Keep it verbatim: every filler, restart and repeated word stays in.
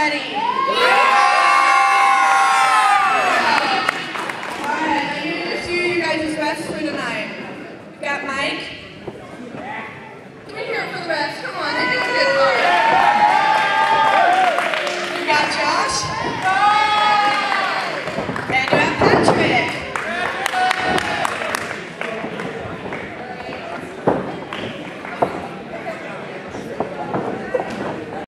ready? Alright, I'm going to do you guys' best for tonight. We got Mike. Can we hear it for the rest? Come on, they're doing good for it. We got Josh.